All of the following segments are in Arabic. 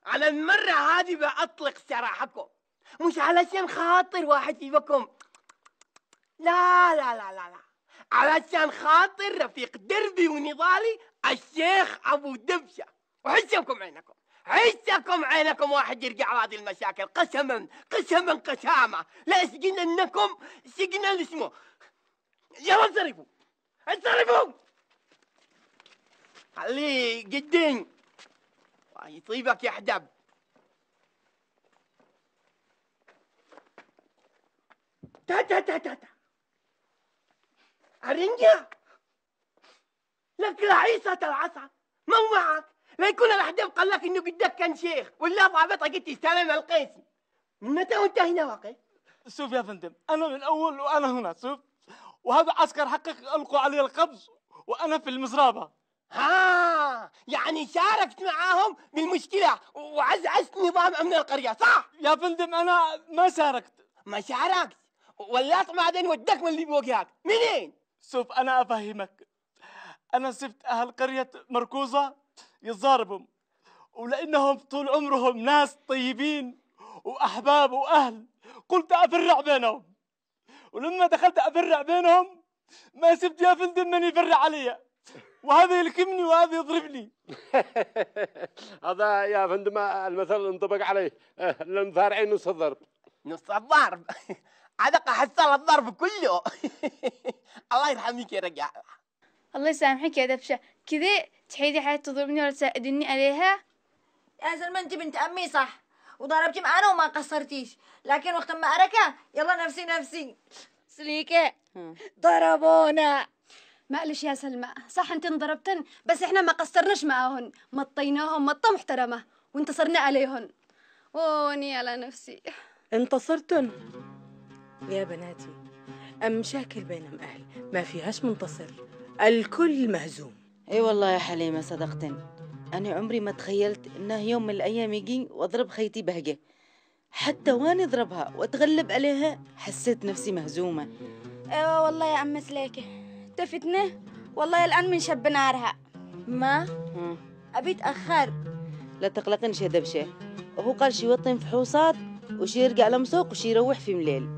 على المرة هذه بأطلق سراحكم، مش علشان خاطر واحد فيكم، لا لا لا لا لا، علشان خاطر رفيق دربي ونضالي الشيخ أبو دبشة. وحسكم عينكم، حسكم عينكم واحد يرجع على هذه المشاكل، قسما قسما قسامة لا أسجننكم سجنا اسمه. يلا انصرفوا انصرفوا، خليه جدين يطيبك يا حدب. تا تا تا تا تا الرنجة لك العيصة العصا ما هو معك، لا يكون الأحدب قال لك إنه بدك كان شيخ ولا ضابطك قلت تستلم القيسي. من متى وأنت هنا واقف؟ شوف يا فندم، أنا من أول وأنا هنا، شوف، وهذا عسكر حقك ألقوا علي القبض وأنا في المزرابة. يعني شاركت معاهم بالمشكلة وعزعزت نظام أمن القرية صح؟ يا فندم أنا ما شاركت. ما شاركت ولا بعدين ودك من اللي بوجهك منين؟ شوف أنا أفهمك، أنا شفت أهل قرية مركوزة يتضاربوا، ولأنهم طول عمرهم ناس طيبين وأحباب وأهل، قلت أفرع بينهم، ولما دخلت أفرع بينهم ما شفت يا فندم من يفرع علي، وهذا يلكمني وهذا يضربني. هذا يا فندم المثل انطبق عليه، المفارعين نص الضرب. نص الضرب عدق حصل الضرب كله. الله يرحمك يا رجال. الله يسامحك يا دبشة، كذا تحيدي حياة تضربني ولا تساعدني عليها؟ يا سلمى انت بنت امي صح، وضربتي معانا وما قصرتيش، لكن وقت ما أركة يلا نفسي نفسي. سليكة ضربونا. معلش يا سلمى، صح انت انضربتن، بس احنا ما قصرناش معاهن، مطيناهم مطة محترمة وانتصرنا عليهن. ووني على نفسي. انتصرتن يا بناتي، المشاكل بين الأهل ما فيهاش منتصر، الكل مهزوم. اي والله يا حليمة صدقتن، أنا عمري ما تخيلت إنه يوم من الأيام يجي وأضرب خيتي بهجة، حتى وأنا أضربها وأتغلب عليها حسيت نفسي مهزومة. ايوه والله يا عم سليكة، تفتنه والله الآن من شب نارها. ما أبي أتأخر. لا تقلقنش يا دبشة، وهو قال شي يوطن فحوصات وشي يرجع لمسوق وشي يروح في مليل.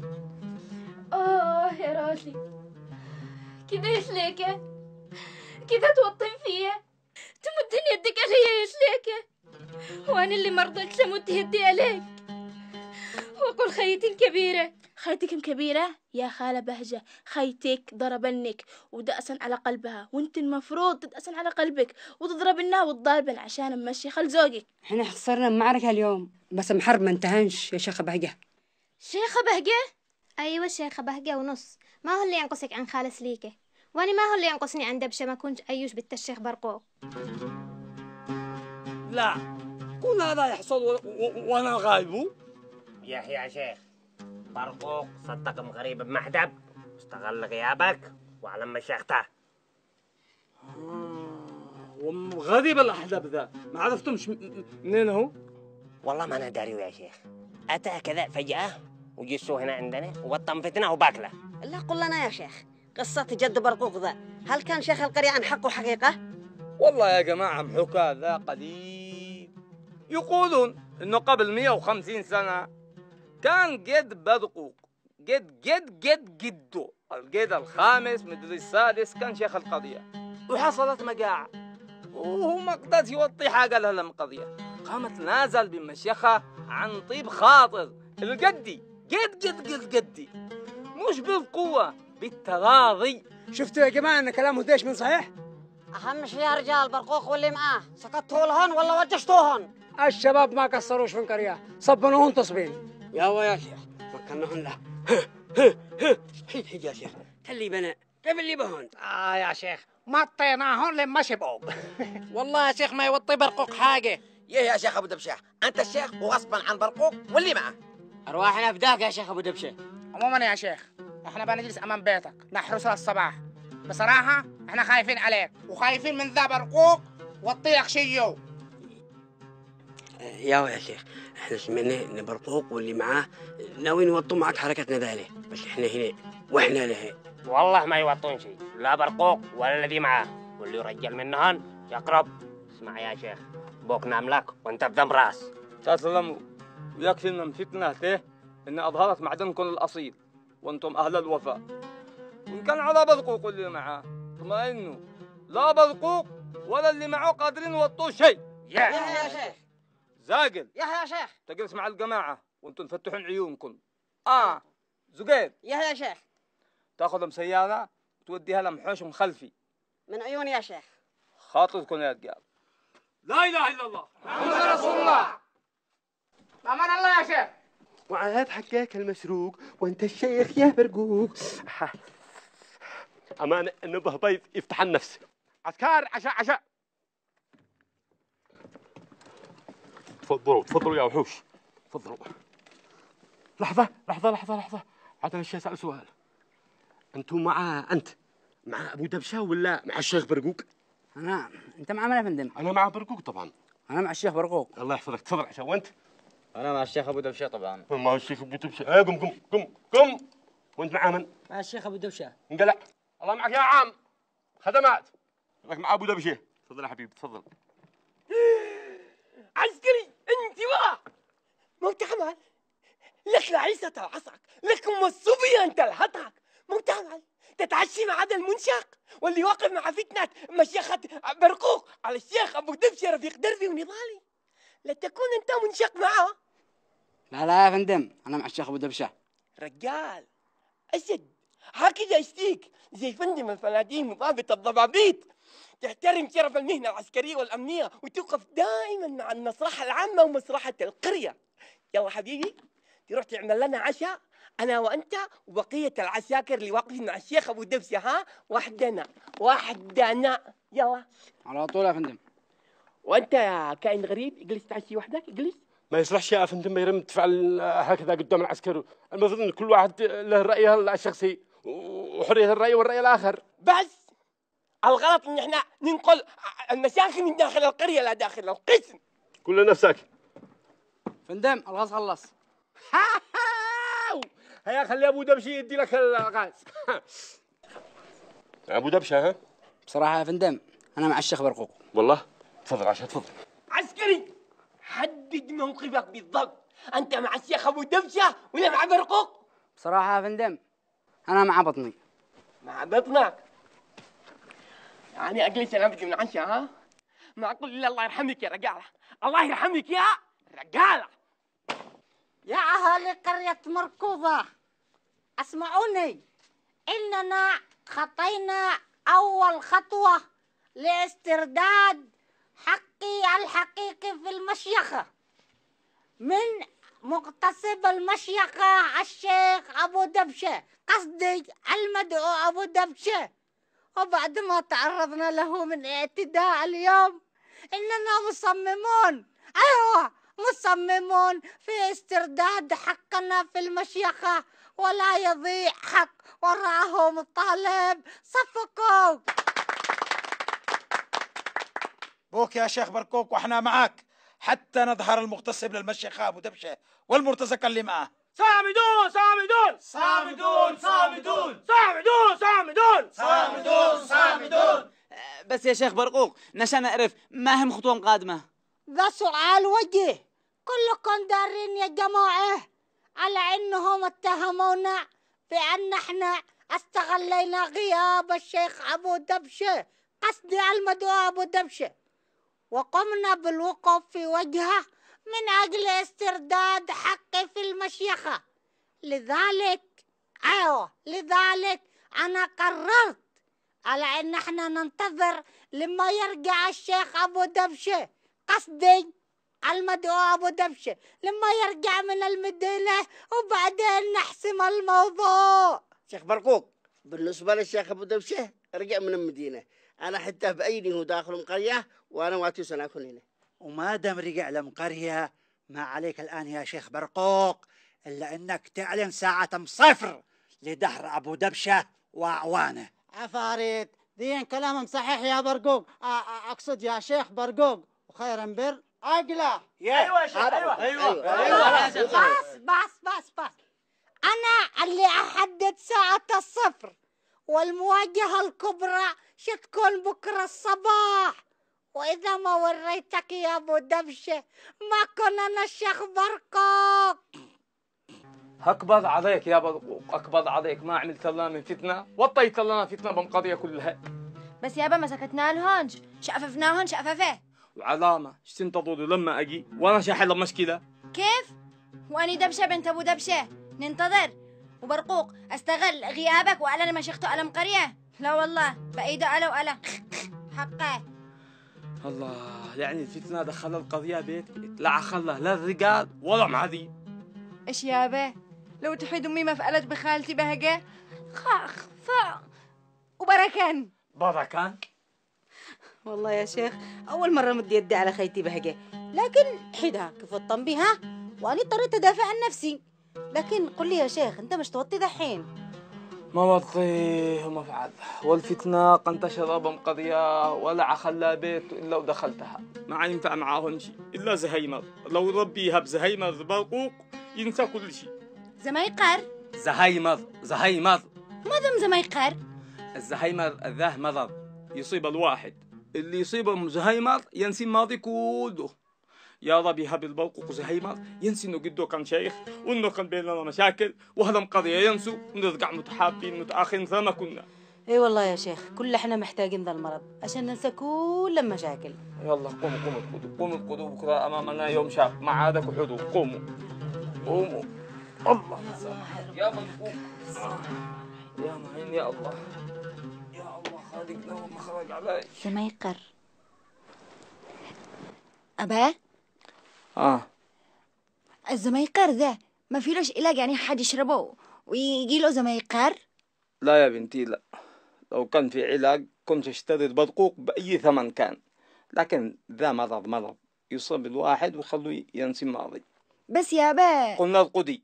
يا راسي كده يا سليكة، كده توطن فيا، تمدني يدك علي يا سليكة، وانا اللي مرضتش امد يدي عليك واقول خيتي كبيرة. خيتك كبيرة يا خالة بهجة، خيتك ضربنك ودأسن على قلبها، وانت المفروض تدأسن على قلبك وتضربنا وتضاربن عشان نمشي خل زوجك. احنا خسرنا المعركة اليوم بس محرب ما انتهنش يا شيخة بهجة. شيخة بهجة؟ أيوة شيخة بهجة ونص، ما هو اللي ينقصك عن خالة سليكة، وأنا ما هو اللي ينقصني عن دبشة ما كنت أيوش بنت الشيخ برقوق. لا كل هذا يحصل وأنا غايب. يا شيخ برقوق صدق غريب بمحدب، استغل غيابك وعلم مشيخته. وغريب الأحدب ذا ما عرفتمش منين هو؟ والله ما أنا داري يا شيخ، أتى كذا فجأة وجسوه هنا عندنا وبطن فتنة وباكله. لا قل لنا يا شيخ قصة جد برقوق ذا، هل كان شيخ القرية عن حقه حقيقة؟ والله يا جماعة محكى ذا قديم، يقولون إنه قبل 150 سنة كان جد برقوق، جد جده الجد الخامس مدري السادس كان شيخ القرية، وحصلت مجاعة وهو ما قدرش يوطي حاجة لها القضية، قامت نازل بمشيخة عن طيب خاطر الجدي جدي، مش بالقوة بالتراضي. شفتوا يا جماعة ان كلامه ديش من صحيح؟ أهم شيء يا رجال برقوق واللي معاه سقطتوا لهن ولا وجشتوهن؟ الشباب ما قصروش في القرية، صبنوهن تصبين. يا شيخ مكنهن له. حيد يا شيخ خلي بنا كيف اللي بهن. يا شيخ مطيناهن لما شبعوا. والله يا شيخ ما يوطي برقوق حاجة. يا شيخ أبو دبشة، أنت الشيخ وغصبا عن برقوق واللي معه. أرواحنا فداك يا شيخ أبو دبشة. عموما يا شيخ احنا بنجلس امام بيتك نحرسها الصباح، بصراحة احنا خايفين عليك وخايفين من ذا برقوق وطيق شيو. يا شيخ احنا سمعنا ان برقوق واللي معاه ناويين يوطوا معك حركتنا ذاله، بس احنا هنا واحنا له. والله ما يوطون شيء، لا برقوق ولا الذي معاه، واللي يرجل منهن يقرب. اسمع يا شيخ، بوك نام لك وانت بذنب راس. تسلموا. ويكفي من فتنته إن أظهرت معدنكم الأصيل وأنتم أهل الوفاء. وإن كان على برقوق اللي معاه اطمئنوا، لا برقوق ولا اللي معه قادرين يوطوا شيء. يا شيخ. زاقل يا شيخ. تجلس مع الجماعة وأنتم تفتحون عيونكم. زقير. يا شيخ. تاخذ سيارة وتوديها لمحوش خلفي. من عيوني يا شيخ. خاطركم يا رجال. لا إله إلا الله محمد رسول الله. بأمان الله يا شيخ. وعاد حكاك المسروق وانت الشيخ يا برقوق. أمان نبه بيض يفتح النفس. عسكر عشاء. تفضلوا يا وحوش، تفضلوا. لحظة. عاد أنا أسأل سؤال. أنتم مع أبو دبشة ولا مع الشيخ برقوق؟ أنت مع من يا فندم؟ أنا مع برقوق طبعا. أنا مع الشيخ برقوق. الله يحفظك، تفضل عشاء. وأنت؟ أنا مع الشيخ أبو دبشة طبعا. مع الشيخ أبو دبشة. قم. وأنت مع من؟ مع الشيخ أبو دبشة. انقلع. الله معك يا عم. خدمات. لك مع أبو دبشة. تفضل يا حبيبي تفضل. عسكري انتباه. موت عمل لك لعيسة العصك، لك ام الصبيان تلهطك. موت عمل تتعشي مع هذا المنشق واللي واقف مع فتنة مشيخة برقوق على الشيخ ابو دبشة رفيق دربي ونضالي. لا تكون انت منشق معه. لا يا فندم، أنا مع الشيخ أبو دبشة. رجال أسد هكذا يشتيك زي فندم الفنادين وضابط الضبابيط. تحترم شرف المهنة العسكرية والأمنية وتوقف دائما مع المصلحة العامة ومصلحة القرية. يلا حبيبي تروح تعمل لنا عشاء أنا وأنت وبقية العساكر اللي واقفين مع الشيخ أبو دبسة. وحدنا يلا على طول يا فندم. وأنت يا كائن غريب اجلس تعشي وحدك. اجلس. ما يصلحش يا فندم ما يرم تفعل هكذا قدام العسكر. المفروض ان كل واحد له رأيه الشخصي وحرية الرأي والرأي الآخر. بس الغلط ان احنا ننقل المشاكل من داخل القرية لا داخل القسم. كلنا ساكت. فندم الغاز خلص. هيا خلي ابو دبشه يدي لك الغاز. ابو دبشه. بصراحة يا فندم أنا مع الشيخ برقوق. والله تفضل عشان تفضل. عسكري حدد موقفك بالضبط. أنت مع الشيخ أبو دبشة ولا مع برقوق؟ بصراحة يا فندم أنا مع بطني. مع بطنك؟ يعني أجلس أنا بدي من عشاء. معقول إلا الله يرحمك يا رجالة. الله يرحمك يا رجالة. يا أهالي قرية مركوضة اسمعوني، إننا خطينا أول خطوة لاسترداد حقي الحقيقي في المشيخة من مغتصب المشيخة الشيخ أبو دبشة، قصدي المدعو أبو دبشة. وبعد ما تعرضنا له من اعتداء اليوم إننا مصممون في استرداد حقنا في المشيخة، ولا يضيع حق وراءه مطالب. صفقوا. بوك يا شيخ برقوق واحنا معك حتى نظهر المغتصب للمشيخة أبو دبشة والمرتزقة اللي معه. صامدون صامدون صامدون صامدون صامدون صامدون صامدون صامدون. بس يا شيخ برقوق نشان نعرف ما هم خطوة قادمة. ذا سؤال وجه. كلكم دارين يا جماعة على انهم اتهمونا بان احنا استغلينا غياب الشيخ ابو دبشة، قصدي المدعو ابو دبشة، وقمنا بالوقوف في وجهه من اجل استرداد حقي في المشيخة. لذلك انا قررت على ان احنا ننتظر لما يرجع الشيخ ابو دبشة، قصدي المدعو ابو دبشة، لما يرجع من المدينة وبعدين نحسم الموضوع. شيخ برقوق بالنسبة للشيخ ابو دبشة رجع من المدينة، انا حتى بأيدي داخل القرية وانا واتي سنكون هنا. وما دام رجع لمقرية ما عليك الآن يا شيخ برقوق إلا أنك تعلن ساعة صفر لدهر أبو دبشة وأعوانه. عفاريت دين كلامهم صحيح يا برقوق. أقصد يا شيخ برقوق وخيرا بر أقلة. أيوة يا شيخ أيوة. بس أنا اللي أحدد ساعة الصفر، والمواجهة الكبرى شتكون بكرة الصباح. وإذا ما وريتك يا أبو دبشة ما كنا الشيخ برقوق. اقبض عليك يا برقوق، اقبض عليك. ما عملت لنا من فتنه، وطيت لنا فتنه بالقضيه كلها. بس يابا ما سكتنا لهونش، شقففناهن شقففه. وعلامه ايش تنتظروا لما اجي وانا شاحل المشكله؟ كيف؟ واني دبشه بنت ابو دبشه ننتظر وبرقوق استغل غيابك وانا مشيخته ألم قريه؟ لا والله بايده ألا وألا حقه. الله، يعني الفتنه دخل القضيه بيت لا خله لا الرجال ولا معدي. ايش يابا؟ لو تحيد امي ما فعلت بخالتي بهجه خاخ وبركان. بركان؟ والله يا شيخ أول مرة مد يدي على خيتي بهجة، لكن حيدها كيف بها وأنا اضطريت أدافع عن نفسي. لكن قل لي يا شيخ أنت مش توطي دحين؟ ما وطيه وما فعل، والفتنة قنتشر بمقضية ولا عخلا بيت إلا ودخلتها. ما ينفع معاهن شيء إلا زهيمر. لو ربي يهب زهيمر برقوق ينسى كل شيء. زميقر؟ زهيمر ما دم زميقر؟ الزهيمر ذاه مرض يصيب الواحد، اللي يصيبه زهيمر ينسي الماضي كله. يا رب يهب البرقوق زهيمر ينسي انه قده كان شيخ وانه كان بيننا مشاكل وهذا مقضيه ينسوا ونرجع متحابين متآخين زي ما كنا. اي والله يا شيخ كل احنا محتاجين ذا المرض عشان ننسى كل المشاكل. يلا قوموا ارقدوا بكره امامنا يوم شاب ما عادك وحدوا. قوموا الله يا برقوق يا معين يا الله يا الله خالقنا وما خرج علي. زميقر أبا؟ الزميقر ذا ما في لوش علاج يعني حد يشربه ويجي له زميقر؟ لا يا بنتي لا، لو كان في علاج كنت اشتري البرقوق بأي ثمن كان، لكن ذا مرض يصيب الواحد ويخليه ينسي الماضي. بس يا أبا قلنا ارقدي.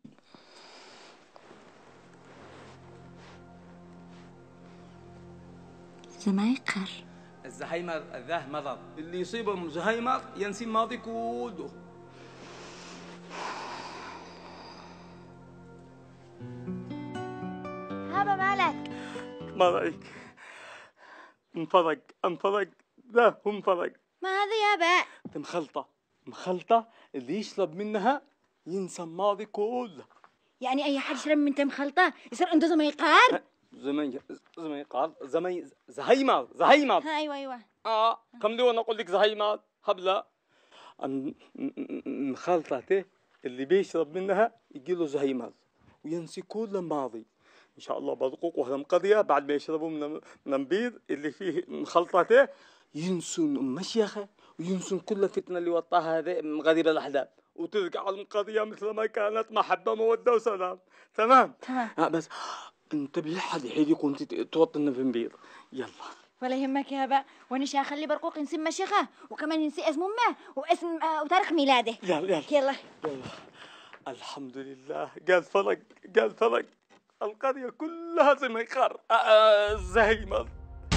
زميقر الزهايمر ذاه مرض اللي يصيبه زهايمر ينسي الماضي كله. هابا مالك؟ ما رأيك؟ انفرق ذا هو انفرق. ما هذا يا أبا؟ مخلطة اللي يشرب منها ينسى الماضي كله. يعني أي حد يشرب من مخلطة يصير عنده زميقر؟ زهايمر. أيوة كم لي وانا اقول لك زهايمر هبله. مخلطته اللي بيشرب منها يجي له زهايمر وينسي كل الماضي. ان شاء الله برقوق وهذا مقضيه بعد ما يشربوا من النبيذ اللي فيه مخلطته ينسون مشيخه وينسون كل الفتنه اللي وطاها هذا غريب الاحلام وترجع المقضيه مثل ما كانت محبه موده وسلام. تمام. بس انتبه لحد حين يكون توطي النبيذ. يلا ولا يهمك يا أبا، وانا اخلي برقوق ينسي مشيخه وكمان ينسي اسم امه واسم وتاريخ ميلاده. يلا الحمد لله. قال فرق القريه كلها زي ما يقار زهيمر.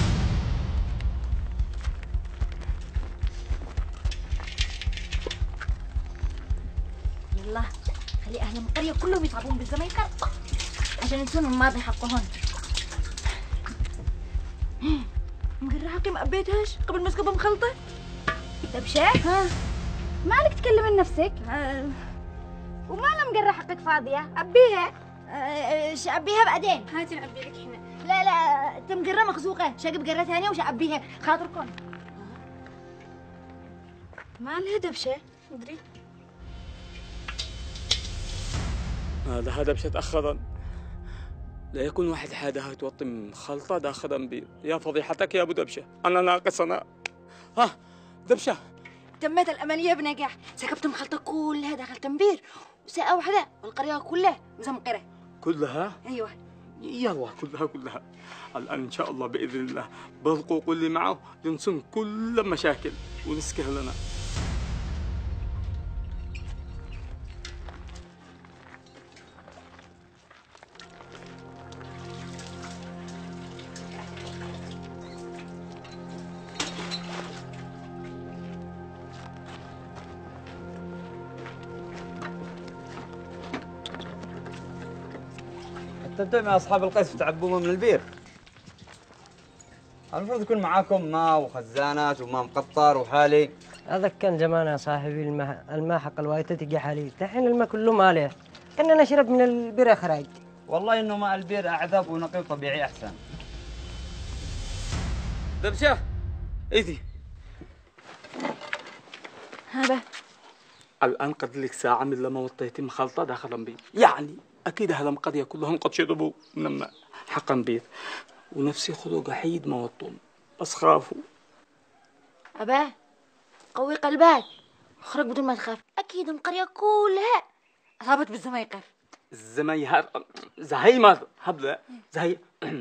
يلا خلي اهل القريه كلهم يتعبون بالزميقر عشان ينسون الماضي حقهم. مقرعة ما قبيتهاش قبل ما اسكبها مخلطة. دبشة؟ مالك تكلمين نفسك؟ ومالها مقرعة حقك فاضية؟ أبيها. شأبيها بعدين. هاتي نعبي لك هنا. لا انت مقرة مخزوقة، شقب قرة ثانية وشأبيها خاطركم. مالها دبشة؟ مدري. هذا دبشة تأخرا. لا يكون واحد حادها توطي من خلطة داخل انبير. يا فضيحتك يا ابو دبشة، انا ناقص انا. دبشة تمت العملية بنجاح، سكبت مخلطة كلها داخل تنبير وساعة واحدة والقرية كلها مزمقرة. كلها؟ ايوه. يلا كلها. الان ان شاء الله باذن الله برقوق اللي معه ينسون كل المشاكل ونسكه لنا. تبدأ مع أصحاب القيس تعبوهم من البير. المفروض يكون معاكم ماء وخزانات وماء مقطر وحالي. هذا كان زمان يا صاحبي، الماء حق الوايتة تجي حالي، دحين الماء كله مالح، كنا نشرب من البير خراج. والله انه ماء البير اعذب ونقي وطبيعي احسن. دبشه ايدي هذا الآن قد لك ساعة من لما وطيتي مخلطة داخل البيت، يعني أكيد هذا قضية كلهم قد شربوا من الماء حق البيت، ونفسي خلق حيد ما وطهم بس خافوا. أباه قوي قلبك، اخرج بدون ما تخاف، أكيد القرية كلها أصابت بالزميقر. زهايمر هبلة زهي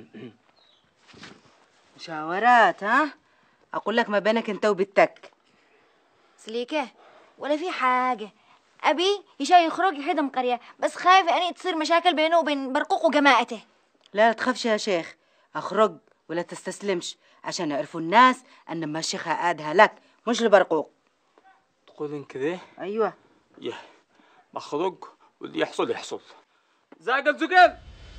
مشاورات ها؟ أقول لك ما بينك أنت وبنتك. سليكة ولا في حاجة، أبي يشاي يخرج يحيدهم قرية، بس خايف أني تصير مشاكل بينه وبين برقوق وجماعته. لا تخافش يا شيخ، أخرج ولا تستسلمش عشان يعرفوا الناس أن ما الشيخ عقادها لك مش لبرقوق. تقولين كذا؟ أيوة. بخرج واللي يحصل يحصل. زاقل زقل.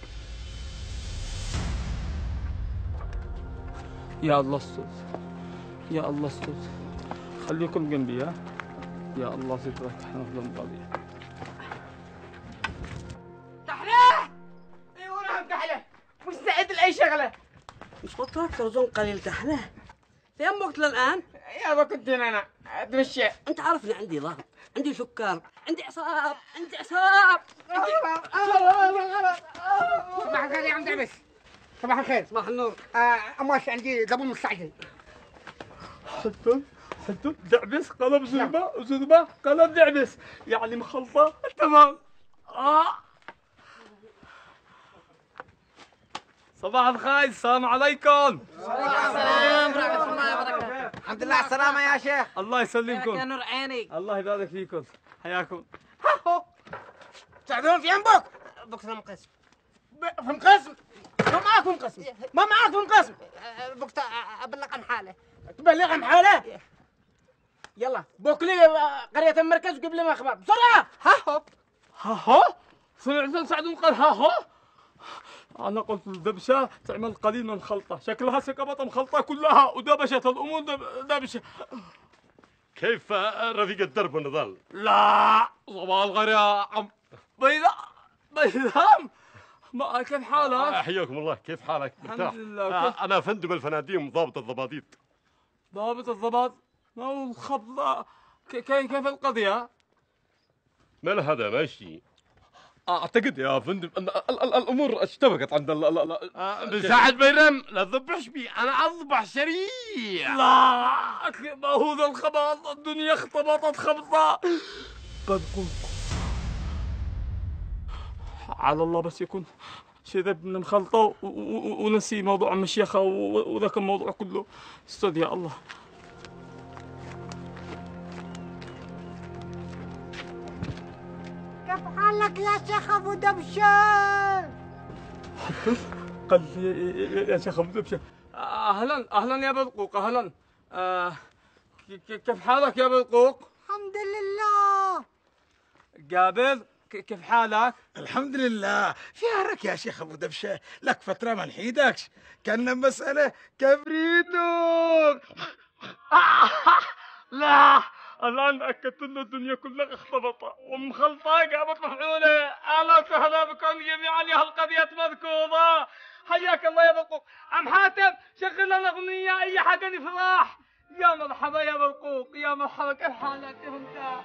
يا الله استر، يا الله استر، خليكم جنبي ها. يا الله سترك حنفضل مقضي. كحلة! ايوه نعم كحلة، مستعد لأي شغلة. مش وطاك ترزون قليل كحلة؟ في أم وقت الآن؟ يابا كنت أنا أتمشى. أنت عارفني عندي ضغط، عندي سكر، عندي إعصاب، عندي إعصاب. صباح الخير يا عم دعبس. صباح الخير. صباح النور. أمواس عندي زبون مستعجل. حتى دعبس قلب زربة وزربة قلب دعبس، يعني مخلطة تمام. صباح الخير، السلام عليكم. السلام ورحمة الله وبركاته. الحمد لله على السلامة يا شيخ. الله يسلمكم. يا نور عيني. الله يبارك فيكم، حياكم. تساعدون في أنبوك؟ بكرة مقسم. في مقسم؟ ما معاكم قسم، ما معاكم قسم. بكرة أبلغ عن حالة. تبلغ عن حالة؟ يلا بوكلي قرية المركز وجيب لي أخبار بسرعة. ها هو سمعتوا سعدون قال ها هو. أنا قلت الدبشة تعمل قليل من خلطة، شكلها سكبت مخلطة كلها ودبشت الأمور دبشة. كيف رفيق الدرب والنضال؟ لا صباح الخير يا عم بيلام. ما كيف حالك؟ حياكم الله، كيف حالك؟ الحمد لله. أنا فندق الفناديم ضابط الضباطيط. ضابط الضباط؟ ما هو الخبطة كيف القضية؟ ما هذا ماشي. أعتقد يا فندم أن الأمور اشتبكت عند مساعد بيرم لا تذبحش بي، أنا أذبح سريع. لا ما هو ذا الخبط، الدنيا اختبطت خبطة. بدقوق على الله بس يكون شرب من مخلطة ونسي موضوع المشيخة وذاك الموضوع كله. استاذ يا الله. كيف حالك يا شيخ أبو دبشة؟ قال يا شيخ أبو دبشة. أهلا يا بدقوق، أهلا. كيف حالك يا بدقوق؟ الحمد لله. جابر كيف حالك؟ الحمد لله. في عرك يا شيخ ابو دبشه، لك فتره ما نحيدكش، كان مساله كبريتو. لا الآن أكدت إن الدنيا كلها اختلطت ومخلطة قامت مفعولة. أهلا وسهلا بكم جميعا يا هالقضية مذكورة. حياك الله يا برقوق. عم حاتم شغل لنا أغنية أي حاجة نفرح. يا مرحبا يا برقوق، يا مرحبا، كيف حالك أنت؟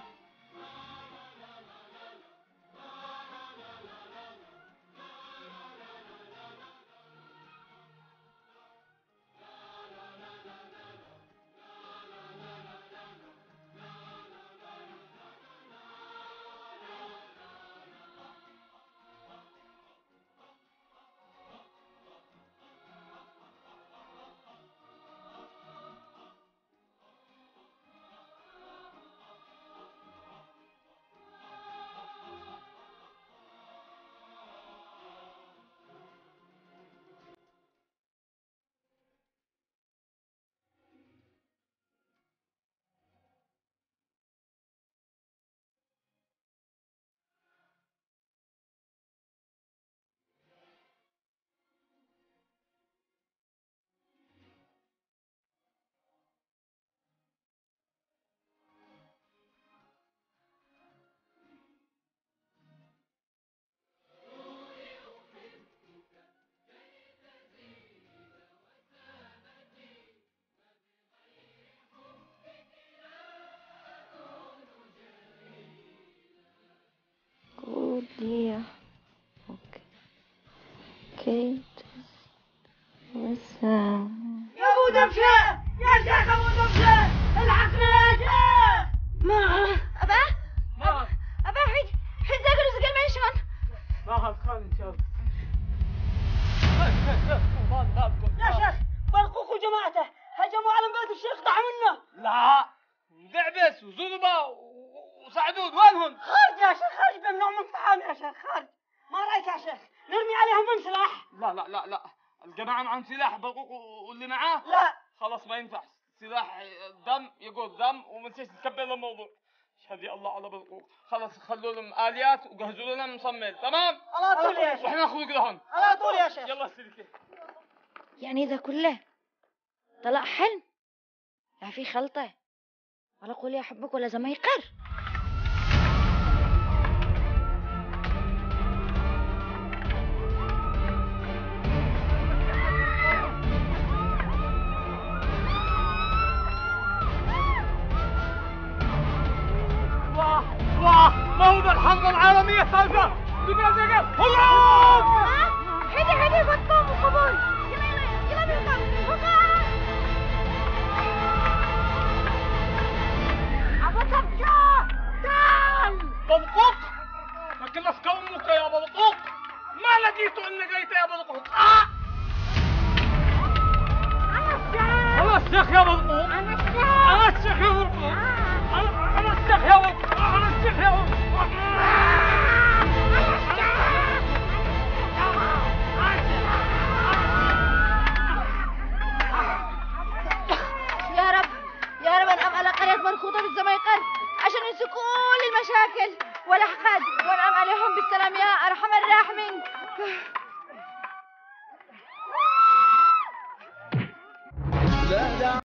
وزربة وسعدود وينهم؟ خارج يا شيخ، خارج ممنوع من الطعام يا شيخ، خارج. ما رايك يا شيخ نرمي عليهم بسلاح؟ لا الجماعة معهم سلاح برقوق واللي معاه؟ لا خلاص ما ينفع، سلاح دم يقول دم ومنسيش تكبر الموضوع. اشهد يا الله على برقوق. خلاص خلوا لهم آليات وجهزوا لنا مصمل، تمام؟ على طول يا شيخ. واحنا نخرج لهون. على طول يا شيخ. يلا سلكي. يعني ذا كله طلع حلم؟ لا في خلطة، ولا قولي أحبك ولا زميقر. ما هو ذا الحرب العالمية سالفة دقيقة هروب. حدي بطام وقبول. يلا بالقم أبو دبشة تعال. بلقوق ما كنا في كومك يا بلقوق، ما لقيتوا انك جيت يا بلقوق. أنا الشيخ يا بلقوق. أنا الشيخ يا بلقوق. أنا الشيخ يا بلقوق. أنا الشيخ يا بلقوق. يا رب انعم على قرية مرخوطة بالزميقر عشان ينسوا كل المشاكل والأحقاد، وانعم عليهم بالسلام يا أرحم الراحمين.